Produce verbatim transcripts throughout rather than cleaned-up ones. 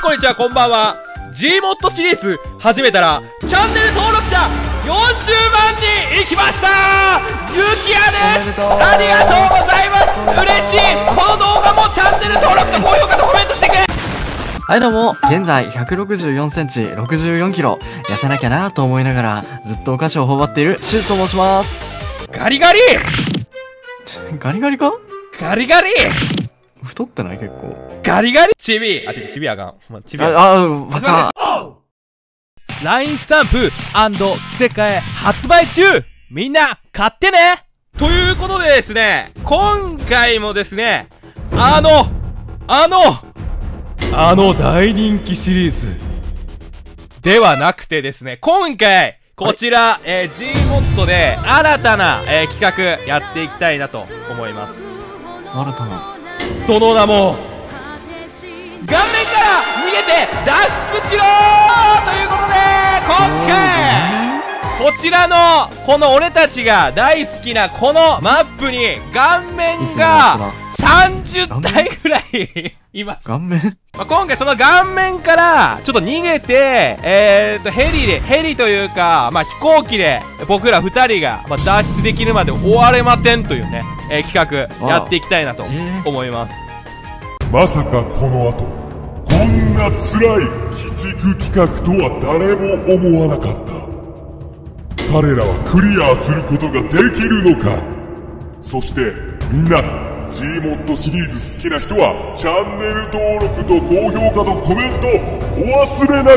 はいこんにちはこんばんは。 G モッドシリーズ始めたらチャンネル登録者よんじゅうまんにんいきました。ユキヤです。ありがとうございます。嬉しい。この動画もチャンネル登録と高評価とコメントしてくれ。 はいどうも、現在ひゃくろくじゅうよんセンチ、ろくじゅうよんキロ、痩せなきゃなと思いながらずっとお菓子を頬張っているシュウと申します。 ガリガリガリガリか？ ガリガリ太ってない結構。 ガリガリチビあ、ちょっとチビあかん。まチビあかん。 あ、あ、バカ。 ライン スタンプ&着せ替え発売中。みんな買ってね。ということでですね、今回もですね、あのあのあの大人気シリーズではなくてですね、今回こちら、はい、えー、G モッドで新たな、えー、企画やっていきたいなと思います。 新たなその名も顔面から逃げて脱出しろーということで、今回こちらのこの俺たちが大好きなこのマップに顔面がさんじゅったいぐらいいます。 顔面、 まあ、今回その顔面からちょっと逃げて、えーとヘリでヘリというか、まあ、飛行機で僕らふたりが、まあ、脱出できるまで終われまてんというね、えー、企画やっていきたいなと思います。 まさかこの後こんな辛い鬼畜企画とは誰も思わなかった。彼らはクリアすることができるのか。そしてみんな G モッドシリーズ好きな人はチャンネル登録と高評価とコメントお忘れな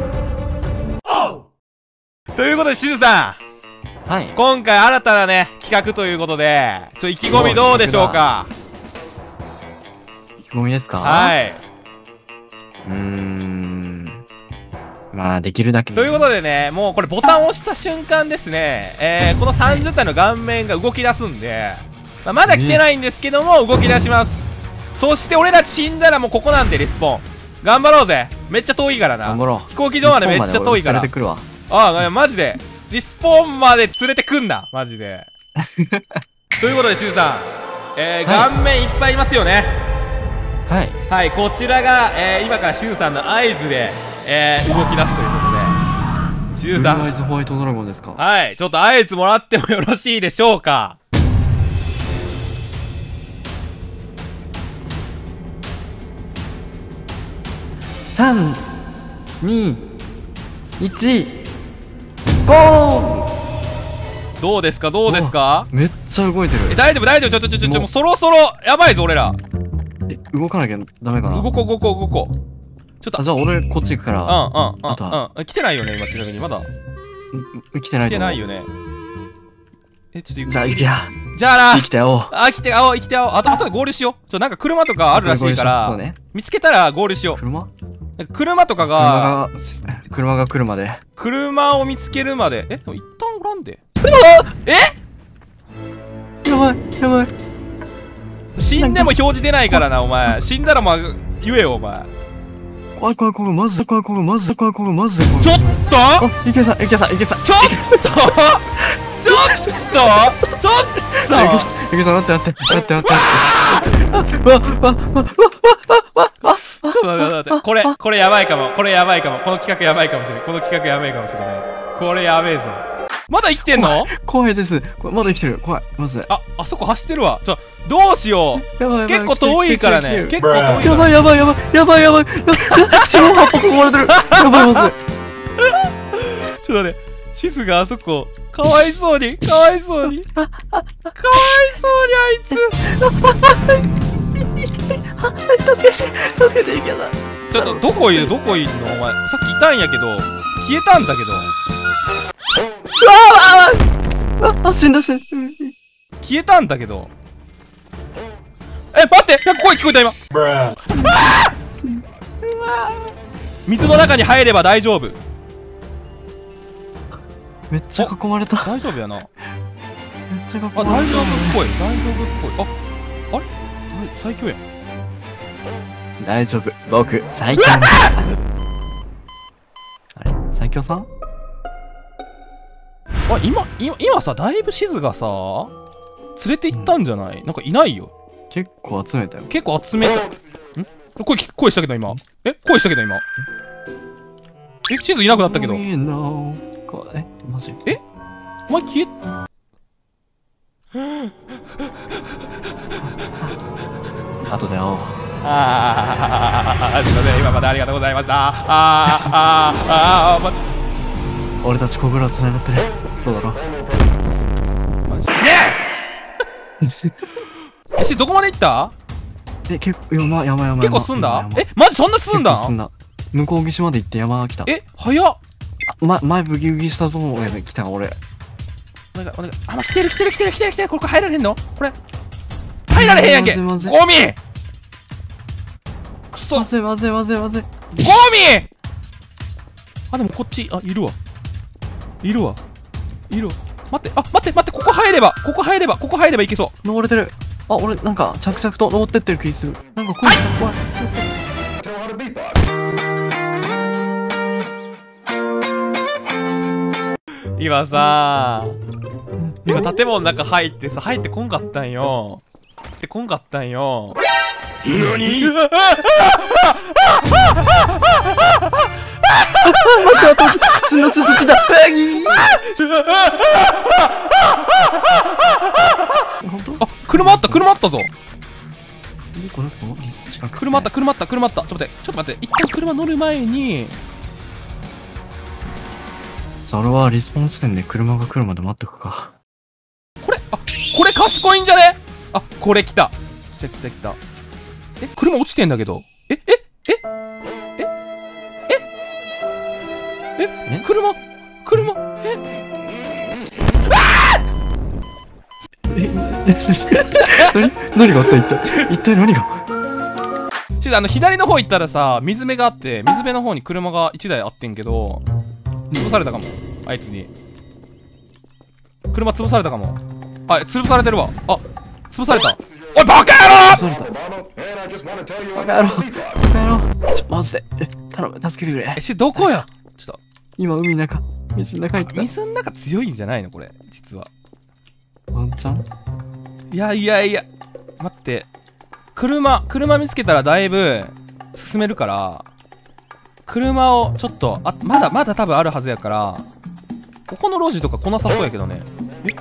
く。 ということでしずさん、はい、今回新たなね企画ということでちょっと意気込みどうでしょうか。 意気込みですか？ はい。 うーん、まあできるだけ。 ということでね、もうこれボタンを押した瞬間ですね、えー、このさんじゅったいの顔面が動き出すんで、まあ、まだ来てないんですけども動き出します。そして俺たち死んだらもうここなんでリスポーン頑張ろうぜ。めっちゃ遠いからな。 頑張ろう。 飛行機場までめっちゃ遠いから。 連れてくるわ。 ああ、マジでリスポーンまで連れてくんなマジでということでしゅうさん、えーはい、顔面いっぱいいますよね。はい、はい、こちらが、えー、今からシュウさんの合図で、えー、動き出すということで、シュウさん、 ブルーアイズホワイトドラゴンですか？ はい、ちょっと合図もらってもよろしいでしょうか。 さん、に、いち、ゴー！ どうですかどうですか？ めっちゃ動いてる。 え、大丈夫大丈夫、ちょちょちょちょ、もうそろそろやばいぞ俺ら。 え、動かなきゃダメかな。 動こう動こう動こう。ちょっと、 あ、じゃあ俺こっち行くから。 うんうんうん。あとは、うん、来てないよね今ちなみにまだ。 来てないと思う。 来てないよね。え、ちょっと行く。 じゃあ行けや。 じゃあな。 生きてよ。 あ、来て、あ、生きてよ。あと、あとで合流しよう。ちょ、なんか車とかあるらしいから、そうね、見つけたら合流しよう。 車？ 車とかが、 車が、車が来るまで。 車を見つけるまで。え、でも一旦おらんで。え？ やばい、やばい。 死んでも表示出ないからな、お前。死んだらまあ、言えよ、お前。 怖い怖い怖い、マジで怖い怖い、マジで怖い怖い、マジで怖い。 ちょっとあ、いけさ、いけさ、いけさ。 ちょっとちょっとちょっといけさ、待って待って、待って待って。わ、わ、わ、わ、わ、わ、 ちょっと待って待って、これ、これやばいかも、これやばいかも、この企画やばいかもしれない、この企画やばいかもしれない。これやべえぞ。まだ生きてんの？ 怖いです。これまだ生きてる。怖い。まずい。 あ、あそこ走ってるわ。ちょ、どうしよう。結構遠いからね。結構遠い。 やばいやばいやばいやばいやばい。超葉っぱ囲まれてる。やばいまずい。 ちょっとね、地図があそこ、かわいそうに、かわいそうに。かわいそうにあいつ。 助けて、助けていけない。 ちょっとどこいるどこいるのお前。さっきいたんやけど、消えたんだけど。 うわあああ、死んだ死んだ。 消えたんだけど。え、待って、なんか声聞こえた今。水の中に入れば大丈夫。 めっちゃ囲まれた。 大丈夫やな。めっちゃ囲まれた。 あ、大丈夫っぽい。大丈夫っぽい。あ、あれ最強やん。 大丈夫。僕、最強。あれ最強さん？ あ、今、今、今さ、だいぶシズがさ、連れて行ったんじゃない？なんかいないよ。 結構集めたよ。 結構集めた。ん？ 声き、声したけど今。え声したけど今。え地図いなくなったけど。 え、マジえお前消えあとで会おう。 あー、すいません、今までありがとうございました。あー、あー、あー、待って。 俺たち心は繋がってる。そうだろ。 マジでえ、し、どこまで行った？ え、結構、山、山、山。 結構進んだ？え、マジそんな進んだ？ 進んだ。向こう岸まで行って山来た。 え、早っ。 ま、前ブギウギしたと思うよ。来た、俺。 お願い、お願い。あ、ま、来てる来てる来てる来てる来てる。これ入られへんの？これ。入られへんやんけ。ゴミ！くそ。 まずいまずいまずいまずい。 ゴミ！あ、でもこっち、あ、いるわ。いるわ。いるわ。待って、あ、待って待って、ここ入れば、ここ入れば、ここ入ればいけそう。 登れてる。あ、俺なんか着々と登ってってる気する。なんか怖い怖い。 今さ今建物の中入ってさ、入ってこんかったんよ。入ってこんかったんよ。なに？待って待って、つんだつんだつんだ。 あ、車あった車あったぞ。車あった車あった車あった。ちょっと待ってちょっと待って、一旦車乗る前に。 じゃあ俺はリスポン地点で車が来るまで待ってくか。 これ、あ、これ賢いんじゃね？あ、これ来た来た来た来た。え、車落ちてんだけど。えええええええ車車え何何があった一体一体何が。 ちょっとあの左の方行ったらさ、水辺があって、水辺の方に車がいちだいあってんけど、潰されたかも、あいつに。車潰されたかも。あ、潰されてるわ。あ、潰された。おい、バカ野郎！ バカ野郎バカ野郎。ちょ、マジで。え、頼む、助けてくれ。 え、し、どこや？ちょっと。 今、海の中。水の中行った。 水の中強いんじゃないのこれ、実は。 ワンチャン？ いやいやいや。待って。車、車見つけたらだいぶ進めるから、車をちょっと、あ、まだまだ多分あるはずやから、ここの路地とか来なさそうやけどね。え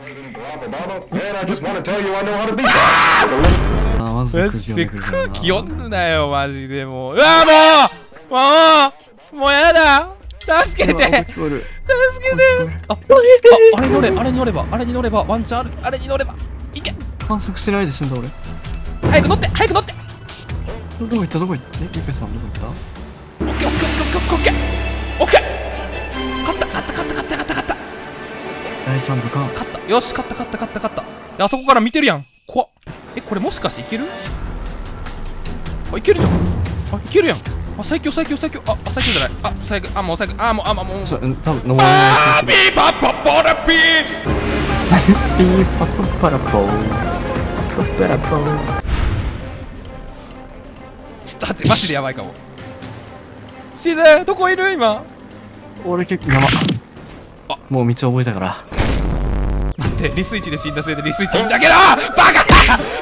あ、まずマジで空気読んなよ、マジでもう。うわ、もうもうもうやだ助けて助けてあ、あ、あれに乗れ、あれに乗れば、あれに乗れば、ワンチャンある、あれに乗れば、いけ反則しないで死んだ俺。 早く乗って早く乗って。 どこ行ったどこ行った？え、ゆかさんどこ行った？ オッケーオッケーオッケーオッケーオッケー勝った勝った勝った勝った勝った勝った第三部か。 勝った。よし勝った勝った勝った勝った。あそこから見てるやん。怖っ。え、これもしかしていける？あ、いけるじゃん。あ、いけるやん。あ、最強最強最強。あ、最強じゃない。あ、最強。あ、もう最強。あ、もう、あ、もう、もう。 そう、多分登らない。 あー、ピーパッパッパラピーピーパッパラポーパッパラポー。 ちょっと待って、マジでやばいかも。シーズどこいる今？ 俺結構山。あ、もう道覚えたから。 待って、リスイチで死んだせいでリスイチいいんだけどバカ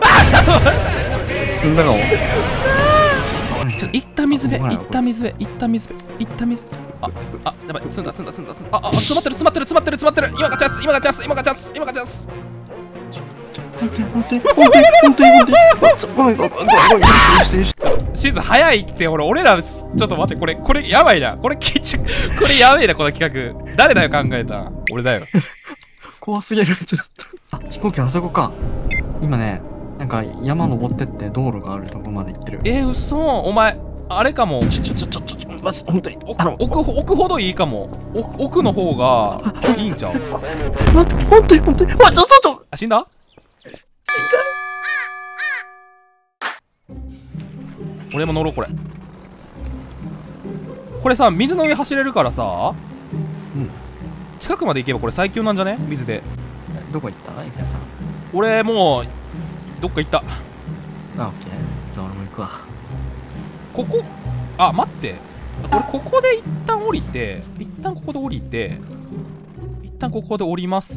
積んだかも。 ちょっと一旦水辺、一旦水辺、一旦水辺、一旦水辺。あ、あ、やばい、積んだ積んだ積んだ積んだ。あ、あ、詰まってる詰まってる詰まってる詰まってる。今がチャンス、今がチャンス、今がチャンス、今がチャンス。 本当に本当に本当に本当に本当に。ちょ、ごめんごめんごめんごめん。 シーズン早いって、俺、俺ら、ちょっと待って、これ、これやばいな。これ、きち、これやべえな、この企画。誰だよ、考えた。俺だよ。 怖すぎる。ちょっと。あ、飛行機あそこか。今ね、なんか山登ってって道路があるとこまで行ってる。 えー、うそお前、あれかも。 ちょちょちょちょちょ、マジ、本当に。 奥、奥ほどいいかも。奥の方がいいんちゃう？ 待って、本当に本当に。あ、ちょ、ちょ、ちょ。 あ、死んだ？俺も乗ろうこれ。これさ、水の上走れるからさ、うん、近くまで行けばこれ最強なんじゃね？水で。 どこ行ったイケさん？ 俺もうどっか行った。 あ、オッケー。じゃあ俺も行くわ。 ここ、あ、待って、俺ここで一旦降りて、一旦ここで降りて、一旦ここで降ります。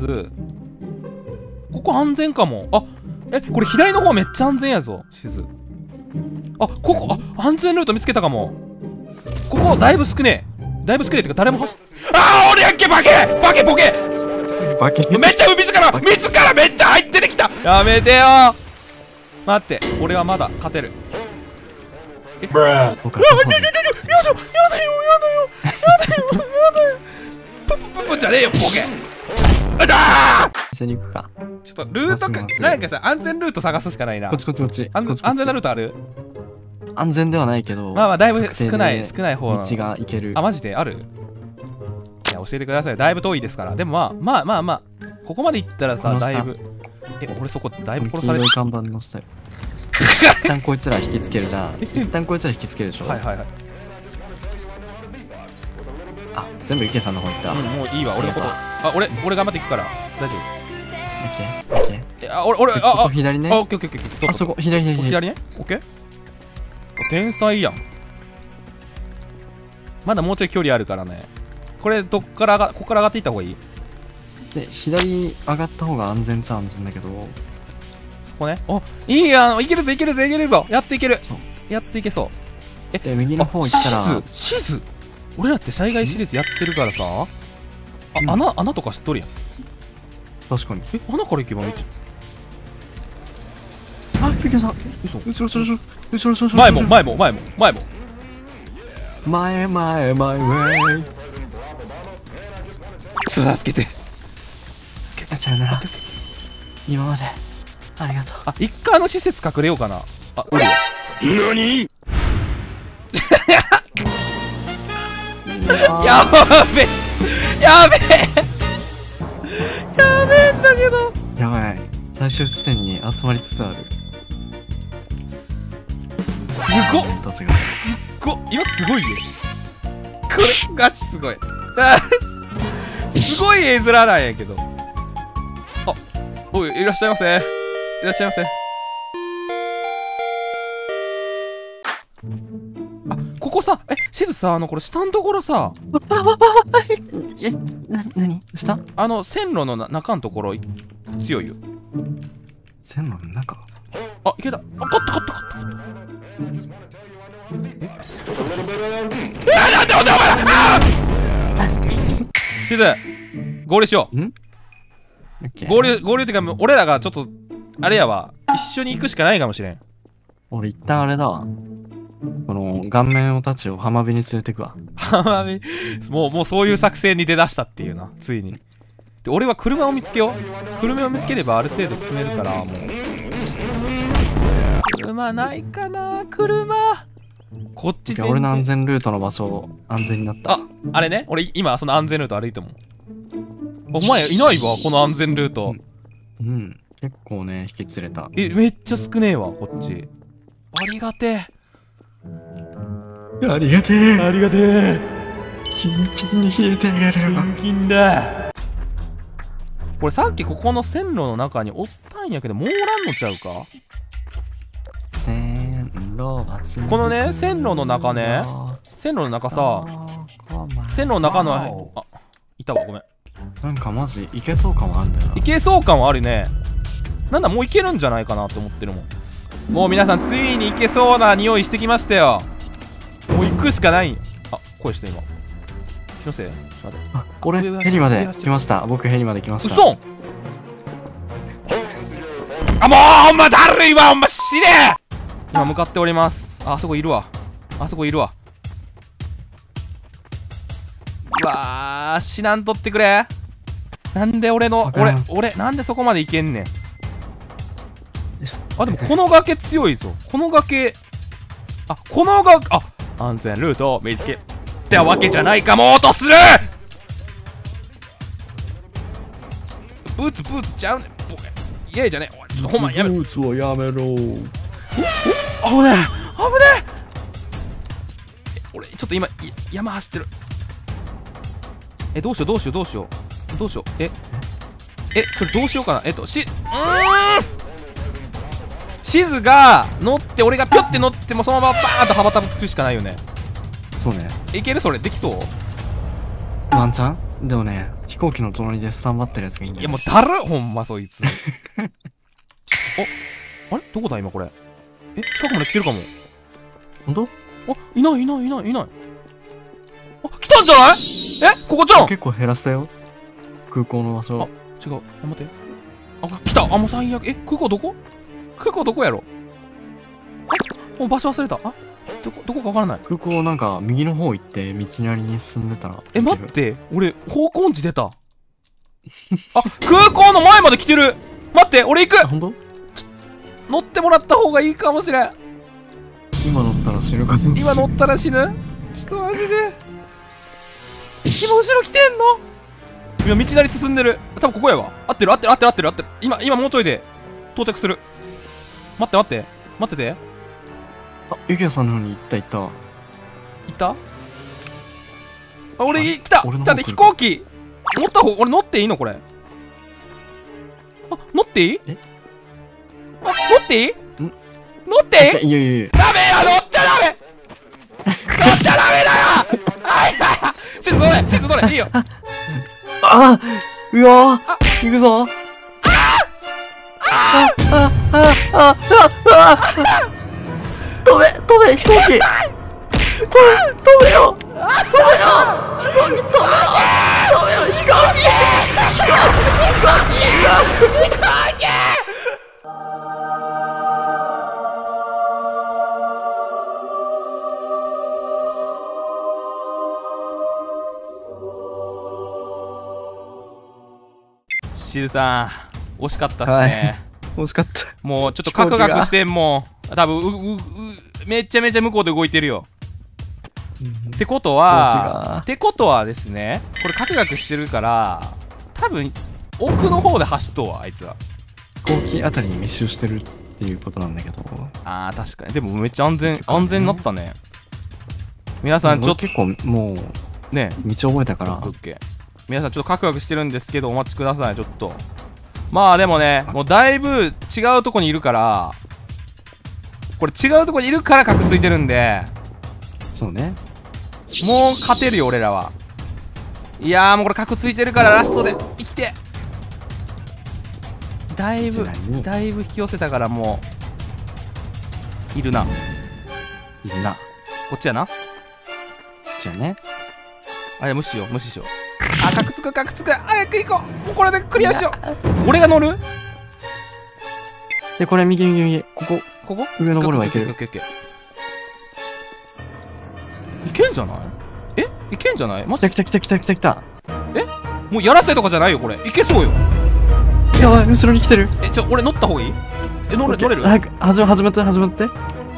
ここ安全かも。あ、え、これ左の方めっちゃ安全やぞ、しず。 あ、ここ、あ、安全ルート見つけたかも。ここ、だいぶ少ねえ。だいぶ少ねえってか、誰も走っ、あー、俺やっけ、バケバケボケバケめっちゃ自ら、自らめっちゃ入ってきた。やめてよ。待って、俺はまだ勝てる。え、 僕はやだよ、やだよ、やだよ、やだよ、やだよ、やだよ。ププププじゃねえよ、ボケ。あだー。 一緒に行くか。 ちょっとルートか、なんかさ、安全ルート探すしかないな。 こっちこっちこっち。 安全安全なルートある？ 安全ではないけど。 まあまあだいぶ少ない少ない方の道が行ける。 あ、マジである？いや教えてください。だいぶ遠いですから。でもまあまあまあまあここまで行ったらさ、だいぶ、え、俺そこだいぶ殺されてる。 黄色い看板の下よ。一旦こいつら引きつけるじゃん。一旦こいつら引きつけるでしょ。 はいはいはい。 あ、全部池さんの方行った。 うん、もういいわ。俺のこと、あ、俺俺頑張っていくから大丈夫。 オッケーオッケー。 え、あ、俺俺ああここ左ね。 あ、オッケーオッケーオッケー。 あそこ左左左。 左ね。オッケー。天才やん。まだもうちょい距離あるからね。これどっからがここから上がっていった方がいい？ で、左上がった方が安全っちゃ安全だけど。 そこね。お、いいやん。いけるぞいけるぞいけるぞ。やっていける。やっていけそう。え、 で、右の方行ったら。 シズシズ俺らって災害シリーズやってるからさ。あ、 うん、 穴穴とか知っとるやん。 確かに。 え、穴から行けばいい。 あ、池さん。 嘘。 後ろ後ろ後ろ後ろ後ろ。 前も前も前も前も。 前前前前。 ちょっと助けて。 さよなら。今までありがとう。 あ、一回あの施設隠れようかな。あ、おるよ。何やべえやべえやべえんだけど。 やばい。最終地点に集まりつつある。 すごっ。 たちが。 すっごっ。今すごいよ。これガチすごい。あすごい絵面なんやけど。あ、おい、いらっしゃいませ。いらっしゃいませ。あ、ここさ、え、しずさ、あの、これ下のところさ、 え、な、なに下あの、線路のな中のところ、強いよ。 線路の中あ、いけた。あ、勝った勝った勝った。えあ、なんでお前あしず、合流しよう。 ん合流、合流ってか、俺らがちょっと、あれやわ、一緒に行くしかないかもしれん。 俺一旦あれだわ。この顔面たちを浜辺に連れてくわ。 浜辺もう、もうそういう作戦に出だしたっていうな、ついに。で、俺は車を見つけよう。車を見つければある程度進めるから、もう。車ないかな、車。こっち全然。 俺の安全ルートの場所、安全になった。 あ、あれね、俺今その安全ルート歩いても。お前いないわ、この安全ルート。 うん、うん、結構ね、引き連れた。 え、めっちゃ少ねえわ、こっち。ありがてえ。 ありがてえ。 ありがてえ。 キンキンに冷えてあげるわ。 キンキンだ。これさっきここの線路の中におったんやけど、もうおらんのちゃうか。 線路はつこのね、線路の中ね、線路の中さ、線路の中の、あ、いたわ、ごめん。 なんかマジいけそう感はあるんだよな。 いけそう感はあるね。なんだ、もういけるんじゃないかなって思ってるもん。もう皆さんついにいけそうな匂いしてきましたよ。もう行くしかないん。あ、声して今。気のせい？ちょっと待って。 あ、俺ヘリまで来ました。僕ヘリまで来ました。 うそん。あ、もうほんまだるいわ、ほんま死ねえ。今向かっております。あ、あそこいるわ。あそこいるわ。うわー、死なんとってくれ。なんで俺の、俺、俺、なんでそこまでいけんねん。あ、でもこの崖強いぞ。この崖、あ、この崖、あ、安全ルートを見つけってわけじゃないかもとする。ブーツブーツちゃうねん。イエーじゃねえ。ちょっとほんまやめろ。 ブーツをやめろ。 危ねえ危ねえ。俺ちょっと今山走ってる。え、どうしようどうしようどうしようどうしよう。ええ、それどうしようかな。えっとしうーんシズが乗って俺がピョって乗ってもそのままバーンと羽ばたくしかないよね。 そうね。 いけるそれできそう。 ワンチャンでもね、飛行機の隣でスタンバってるやつがいいんだよ。 いやもうだるほんまそいつ。お、あれどこだ今これ。え、近くまで来てるかも。 ほんと？ あ、いないいないいないいない。あ、来たんじゃない？え、ここじゃん。 結構減らしたよ。空港の場所。 あ、違う。あ、待って。あ、来た。あ、もう最悪。え、空港どこ？空港どこやろ？あ、もう場所忘れた。あ、どこ、どこかわからない。 空港なんか右の方行って道なりに進んでたら。 え、待って。俺、方向音痴出た。あ、空港の前まで来てる。待って、俺行く。 ほんと？ 乗ってもらった方がいいかもしれん。 今乗ったら死ぬかもしれん。 今乗ったら死ぬ？ちょっとマジで。今後ろ来てんの？今道なり進んでる。多分ここやわ。合ってる合ってる合ってる合ってる合ってる。今、今もうちょいで到着する。待って待って。待ってて。 あ、ゆきやさんの方に行った行った。 行った？あ、俺来た。来たで飛行機。乗った方、俺乗っていいのこれ。あ、乗っていい？ え？ あ、乗っていい？ん？乗っていい？ いやいやいや。 ダメよ、乗っちゃダメ。乗っちゃダメだよ。はいはいはい。シス乗れ、シス乗れ、いいよ。 あ、うわー、行くぞ。あああああああ、飛べ飛べ飛行機。飛べ飛べよ。飛べよ。飛行機飛べよ。飛べよ飛行機。飛行機飛行機。 シルさん、惜しかったっすね。 はい、惜しかった。 もうちょっとカクカクしてんもん。多分うううめちゃめちゃ向こうで動いてるよ。ってことは、ってことはですね、これカクカクしてるから、多分奥の方で走っとうわ、あいつは。 飛行機あたりに密集してるっていうことなんだけど。 あー、確かに。でもめっちゃ安全、安全になったね。皆さんちょっと結構もうね、 道覚えたから。 オッケー。皆さんちょっとカクカクしてるんですけどお待ちください。ちょっとまあでもね、もうだいぶ違うとこにいるから、これ違うとこにいるからカクついてるんで、 そうね、 もう勝てるよ俺らは。いやーもうこれカクついてるからラストで生きて、だいぶだいぶ引き寄せたからもういるな、 いるな。 こっちやな。 じゃあね、 あれ無視しよう無視しよう。あ、カクつくカクつく、早く行こう。もうこれでクリアしよう。俺が乗る。 でこれ右右右、ここここ上登ればいける。 いけんじゃない？え、いけんじゃない？ 来た来た来た来た来た来た。 え、もうやらせとかじゃないよこれ。いけそうよ。 やばい、後ろに来てる。 え、ちょ俺乗った方がいい？え、乗れ乗れる？ 早く始め始めて始めて。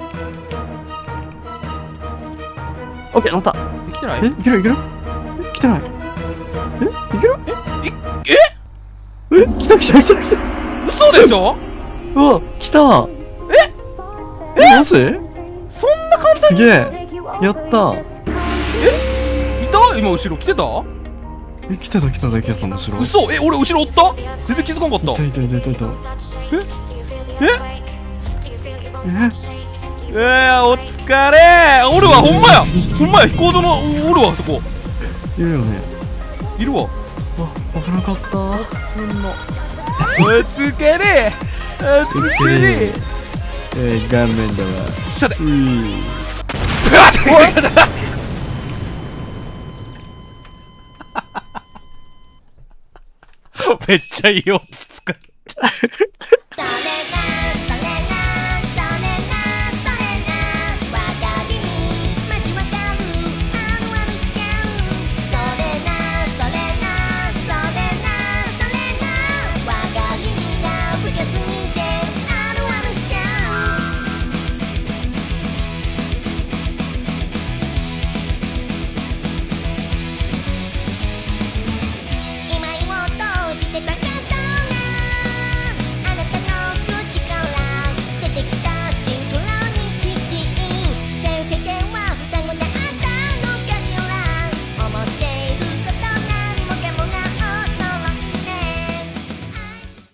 オッケー、乗った。 え、来てない？ え、いけるいける？え、来てない。え、いける？ え、いええ、来た来た来た来た。 嘘でしょ？ うわ、来た。ええ、マジ？ そんな簡単に？ すげえ、やった。 え、いた？今後ろ来てた？ え、来てた来てた、池谷さんの後ろ。 嘘？え、俺後ろおった？全然気づかんかった。 いたいたいたいたいた。 えええー、お疲れー。おるわ、ほんまやほんまや、飛行場のおるわ、そこいるよね。 いるわ。 あ、危なかった。 お疲れお疲れ。 えー、顔面だわ。 ちょっとうー。 めっちゃいい音使った。